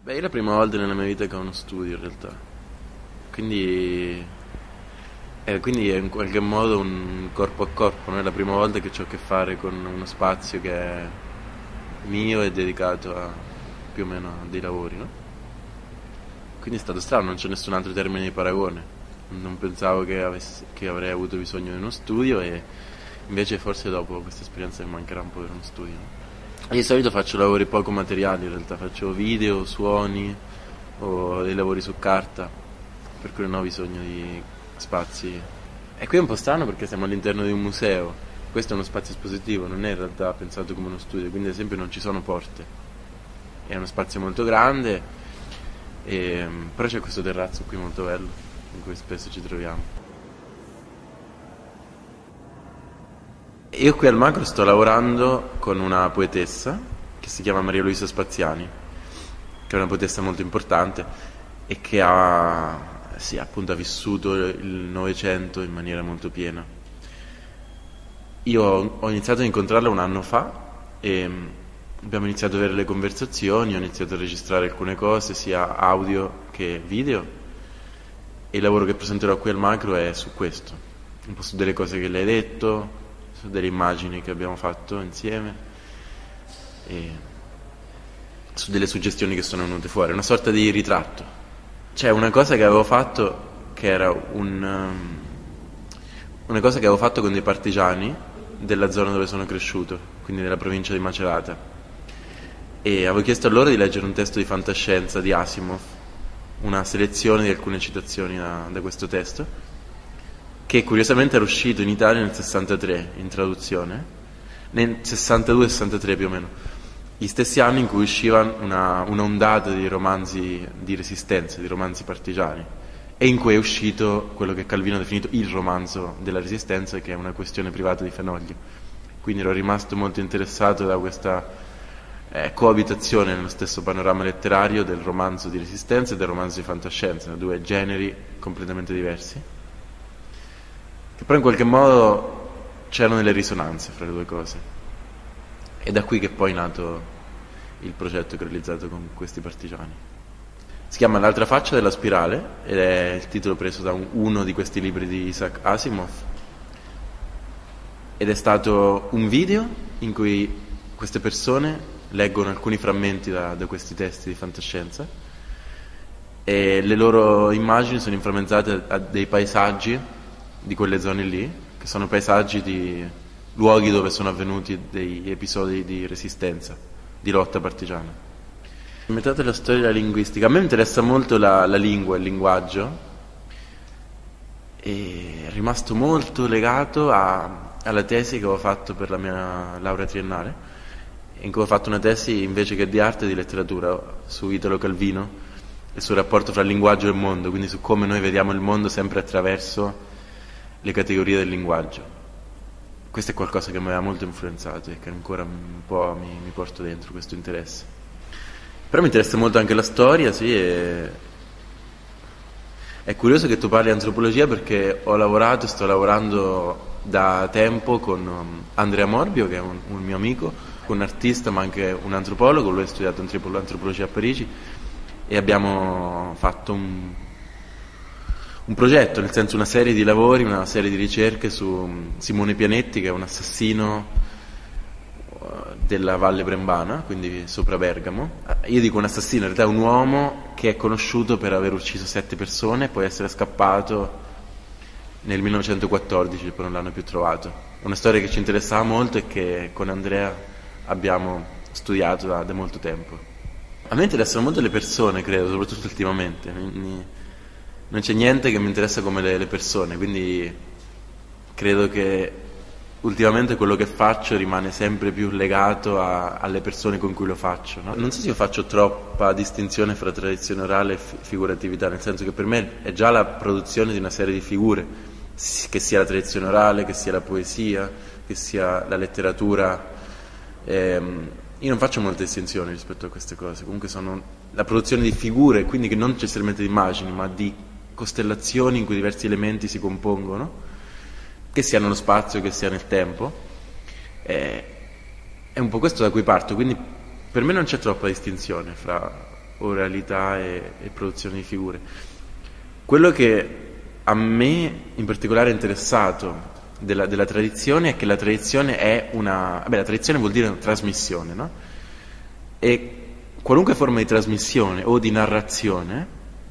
Beh, è la prima volta nella mia vita che ho uno studio in realtà, quindi, quindi è in qualche modo un corpo a corpo, no? È la prima volta che ho a che fare con uno spazio che è mio e dedicato a più o meno a dei lavori, no? Quindi è stato strano, non c'è nessun altro termine di paragone. Non pensavo che avrei avuto bisogno di uno studio e invece forse dopo questa esperienza mi mancherà un po' per uno studio, no? Di solito faccio lavori poco materiali in realtà, faccio video, suoni o dei lavori su carta, per cui non ho bisogno di spazi. E qui è un po' strano perché siamo all'interno di un museo, questo è uno spazio espositivo, non è in realtà pensato come uno studio, quindi ad esempio non ci sono porte, è uno spazio molto grande, però c'è questo terrazzo qui molto bello, in cui spesso ci troviamo. Io qui al Macro sto lavorando con una poetessa che si chiama Maria Luisa Spaziani, che è una poetessa molto importante e che sì, appunto, ha vissuto il Novecento in maniera molto piena. Io ho iniziato a incontrarla un anno fa e abbiamo iniziato ad avere le conversazioni, ho iniziato a registrare alcune cose, sia audio che video, e il lavoro che presenterò qui al Macro è su questo, un po' su delle cose che lei ha detto, su delle immagini che abbiamo fatto insieme e su delle suggestioni che sono venute fuori, una sorta di ritratto. C'è una cosa che avevo fatto che era una cosa che avevo fatto con dei partigiani della zona dove sono cresciuto, quindi nella provincia di Macerata, e avevo chiesto a loro di leggere un testo di fantascienza di Asimov, una selezione di alcune citazioni da questo testo, che curiosamente era uscito in Italia nel 63 in traduzione, nel 62-63 più o meno, gli stessi anni in cui usciva una ondata di romanzi di resistenza, di romanzi partigiani, e in cui è uscito quello che Calvino ha definito il romanzo della resistenza, che è una questione privata di Fenoglio. Quindi ero rimasto molto interessato da questa coabitazione nello stesso panorama letterario del romanzo di resistenza e del romanzo di fantascienza, due generi completamente diversi, che però in qualche modo c'erano delle risonanze fra le due cose. È da qui che poi è nato il progetto che ho realizzato con questi partigiani. Si chiama L'altra faccia della spirale ed è il titolo preso da uno di questi libri di Isaac Asimov, ed è stato un video in cui queste persone leggono alcuni frammenti da questi testi di fantascienza e le loro immagini sono inframmezzate a dei paesaggi di quelle zone lì, che sono paesaggi di luoghi dove sono avvenuti degli episodi di resistenza, di lotta partigiana. Metà della storia della linguistica. A me interessa molto la lingua, il linguaggio, e è rimasto molto legato alla tesi che avevo fatto per la mia laurea triennale, in cui ho fatto una tesi invece che di arte di letteratura su Italo Calvino e sul rapporto fra il linguaggio e il mondo, quindi su come noi vediamo il mondo sempre attraverso le categorie del linguaggio. Questo è qualcosa che mi aveva molto influenzato e che ancora un po' mi porto dentro, questo interesse. Però mi interessa molto anche la storia, sì, e è curioso che tu parli di antropologia perché ho lavorato e sto lavorando da tempo con Andrea Morbio, che è un mio amico, un artista ma anche un antropologo. Lui ha studiato antropologia a Parigi e abbiamo fatto un progetto, nel senso una serie di lavori, una serie di ricerche su Simone Pianetti, che è un assassino della Valle Brembana, quindi sopra Bergamo. Io dico un assassino, in realtà è un uomo che è conosciuto per aver ucciso 7 persone e poi essere scappato nel 1914, poi non l'hanno più trovato. Una storia che ci interessava molto e che con Andrea abbiamo studiato da molto tempo. A me interessano molto le persone, credo, soprattutto ultimamente. Non c'è niente che mi interessa come le persone, quindi credo che ultimamente quello che faccio rimane sempre più legato alle persone con cui lo faccio, no? Non so se io faccio troppa distinzione fra tradizione orale e figuratività, nel senso che per me è già la produzione di una serie di figure, che sia la tradizione orale, che sia la poesia, che sia la letteratura. Io non faccio molte distinzioni rispetto a queste cose, comunque sono la produzione di figure, quindi che non necessariamente di immagini, ma di costellazioni in cui diversi elementi si compongono, che sia nello spazio, che sia nel tempo. È un po' questo da cui parto, quindi per me non c'è troppa distinzione fra oralità e produzione di figure. Quello che a me in particolare è interessato della tradizione è che la tradizione è la tradizione vuol dire una trasmissione, no? E qualunque forma di trasmissione o di narrazione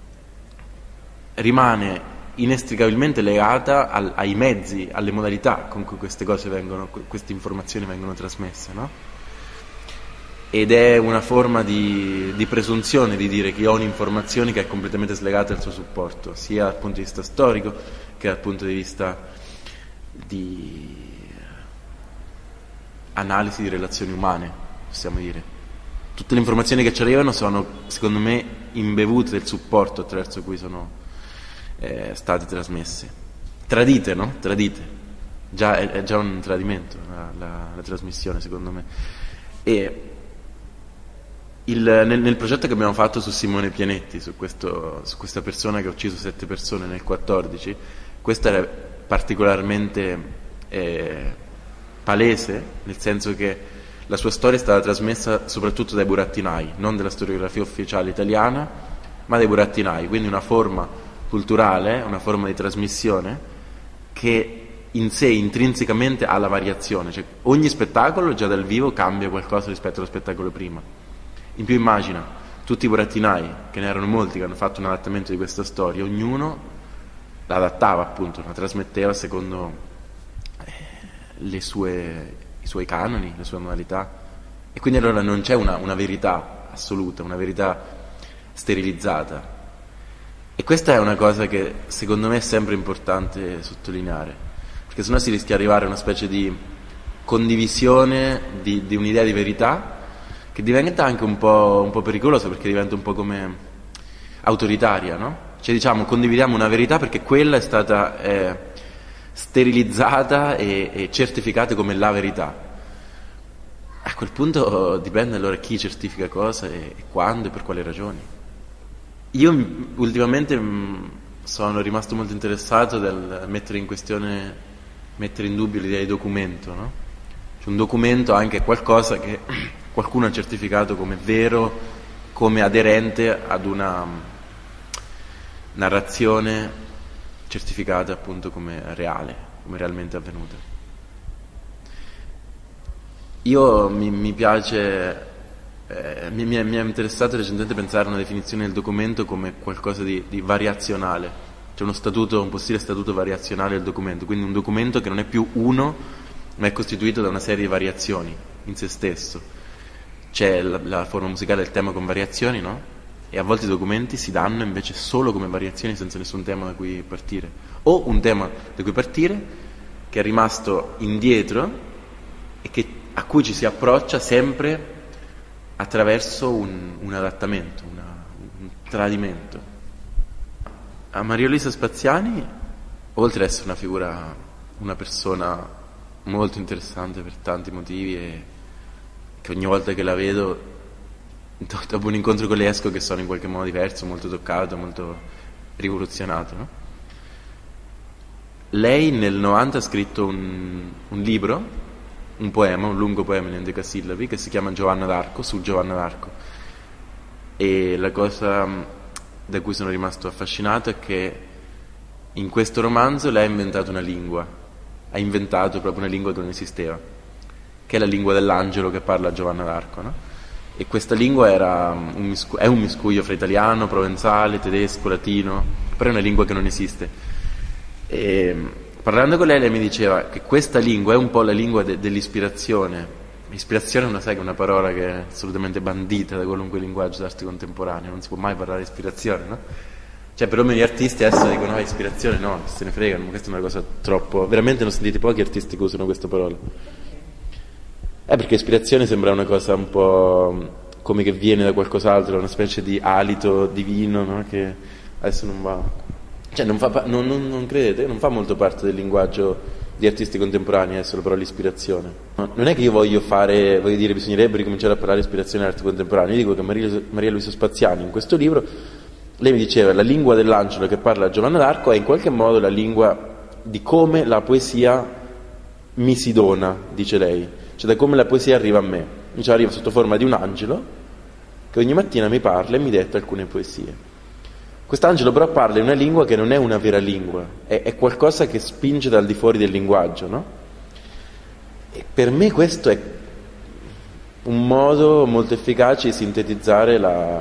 rimane inestricabilmente legata ai mezzi, alle modalità con cui queste informazioni vengono trasmesse, no? Ed è una forma di presunzione di dire che io ho un'informazione che è completamente slegata dal suo supporto, sia dal punto di vista storico che dal punto di vista di analisi di relazioni umane, possiamo dire. Tutte le informazioni che ci arrivano sono, secondo me, imbevute del supporto attraverso cui sono state trasmesse. Tradite, no? Tradite. È già un tradimento la trasmissione, secondo me. E nel progetto che abbiamo fatto su Simone Pianetti, su questa persona che ha ucciso 7 persone nel 14, questo era particolarmente palese, nel senso che la sua storia è stata trasmessa soprattutto dai burattinai, non della storiografia ufficiale italiana, ma dai burattinai, quindi una forma culturale, una forma di trasmissione che in sé intrinsecamente ha la variazione, cioè ogni spettacolo già dal vivo cambia qualcosa rispetto allo spettacolo prima. In più immagina tutti i burattinai, che ne erano molti che hanno fatto un adattamento di questa storia, ognuno la adattava, appunto, la trasmetteva secondo i suoi canoni, le sue modalità, e quindi allora non c'è una verità assoluta, una verità sterilizzata. E questa è una cosa che secondo me è sempre importante sottolineare, perché sennò si rischia di arrivare a una specie di condivisione di un'idea di verità che diventa anche un po' pericolosa, perché diventa un po' come autoritaria, no? Cioè diciamo condividiamo una verità perché quella è stata sterilizzata e certificata come la verità. A quel punto dipende allora chi certifica cosa e quando e per quali ragioni. Io ultimamente sono rimasto molto interessato dal mettere in dubbio l'idea di documento, no? Cioè un documento anche è qualcosa che qualcuno ha certificato come vero, come aderente ad una narrazione certificata appunto come reale, come realmente avvenuta. Io mi piace, mi è interessato recentemente pensare a una definizione del documento come qualcosa di variazionale, cioè un possibile statuto variazionale del documento, quindi un documento che non è più uno, ma è costituito da una serie di variazioni in se stesso. C'è la forma musicale del tema con variazioni, no? E a volte i documenti si danno invece solo come variazioni senza nessun tema da cui partire, o un tema da cui partire che è rimasto indietro e a cui ci si approccia sempre attraverso un adattamento, un tradimento. A Maria Luisa Spaziani, oltre ad essere una persona molto interessante per tanti motivi e che ogni volta che la vedo dopo un incontro con lei esco che sono in qualche modo diverso, molto toccato, molto rivoluzionato, no? Lei nel 90 ha scritto un libro, un poema, un lungo poema in endecasillabi che si chiama Giovanna d'Arco, su Giovanna d'Arco, e la cosa da cui sono rimasto affascinato è che in questo romanzo lei ha inventato una lingua, ha inventato proprio una lingua che non esisteva, che è la lingua dell'angelo che parla a Giovanna d'Arco, no? E questa lingua è un miscuglio fra italiano, provenzale, tedesco, latino, però è una lingua che non esiste. E parlando con lei mi diceva che questa lingua è un po' la lingua dell'ispirazione. Ispirazione non sai che è una parola che è assolutamente bandita da qualunque linguaggio d'arte contemporaneo, non si può mai parlare di ispirazione, no? Cioè per me gli artisti adesso dicono ispirazione, no, se ne fregano, questa è una cosa troppo... Veramente non sentite pochi artisti che usano questa parola. Perché ispirazione sembra una cosa un po' come che viene da qualcos'altro, una specie di alito divino, no? Che adesso non va, cioè non credete, non fa molto parte del linguaggio di artisti contemporanei adesso la parola ispirazione. No, non è che io voglio dire bisognerebbe ricominciare a parlare di ispirazione all'arte contemporanea. Io dico che Maria Luisa Spaziani in questo libro, lei mi diceva la lingua dell'angelo che parla a Giovanna d'Arco è in qualche modo la lingua di come la poesia mi si dona, dice lei. Cioè da come la poesia arriva a me, cioè arriva sotto forma di un angelo che ogni mattina mi parla e mi detta alcune poesie. Quest'angelo però parla in una lingua che non è una vera lingua, è qualcosa che spinge dal di fuori del linguaggio, no? E per me questo è un modo molto efficace di sintetizzare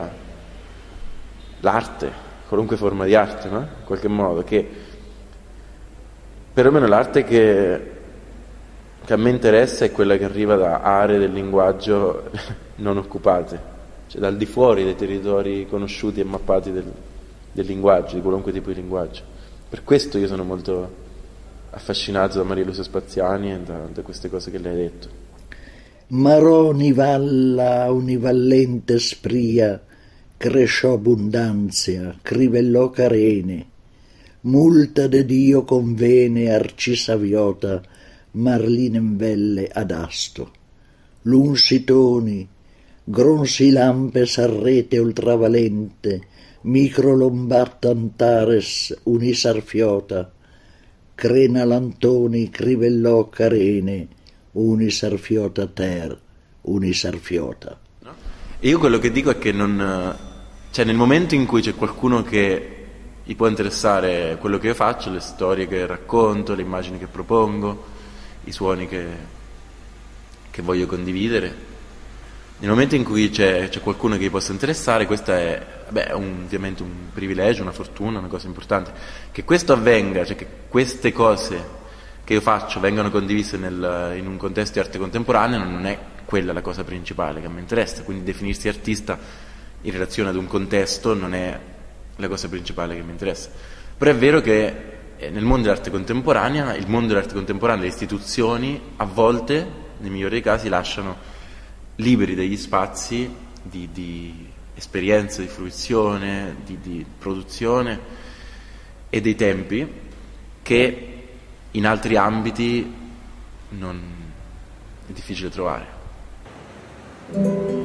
l'arte, qualunque forma di arte, no? In qualche modo, che perlomeno l'arte che a me interessa è quella che arriva da aree del linguaggio non occupate, cioè dal di fuori dei territori conosciuti e mappati del linguaggio, di qualunque tipo di linguaggio. Per questo io sono molto affascinato da Maria Luisa Spaziani e da queste cose che lei ha detto. Marò nivalla univallente spria, cresciò abbondanzia, crivellò carene, multa de Dio convene arcisaviota, marlinem velle ad asto. Lunsitoni, gronsi lampes arrete ultravalente, micro lombarda antares unisarfiota, crena lantoni crivellò carene, unisarfiota ter, unisarfiota. No? E io quello che dico è che cioè nel momento in cui c'è qualcuno che gli può interessare quello che io faccio, le storie che racconto, le immagini che propongo, i suoni che voglio condividere, nel momento in cui c'è qualcuno che gli possa interessare, questo è ovviamente un privilegio, una fortuna, una cosa importante. Che questo avvenga, cioè che queste cose che io faccio vengano condivise in un contesto di arte contemporanea, non è quella la cosa principale che a me interessa, quindi definirsi artista in relazione ad un contesto non è la cosa principale che mi interessa. Però è vero che nel mondo dell'arte contemporanea, il mondo dell'arte contemporanea, le istituzioni, a volte, nei migliori dei casi, lasciano liberi degli spazi di esperienza, di fruizione, di produzione e dei tempi che in altri ambiti è difficile trovare.